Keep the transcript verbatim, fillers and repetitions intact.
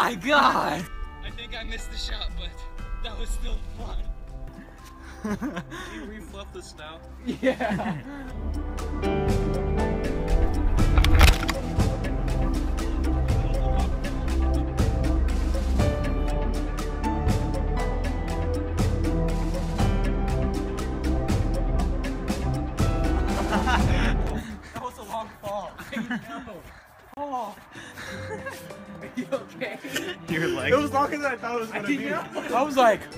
my god! I think I missed the shot, but that was still fun. Can you refluff the snow? Yeah. That was a long fall. I know. Oh. Are you okay? Your leg. It was longer than I thought it was gonna be. I was like,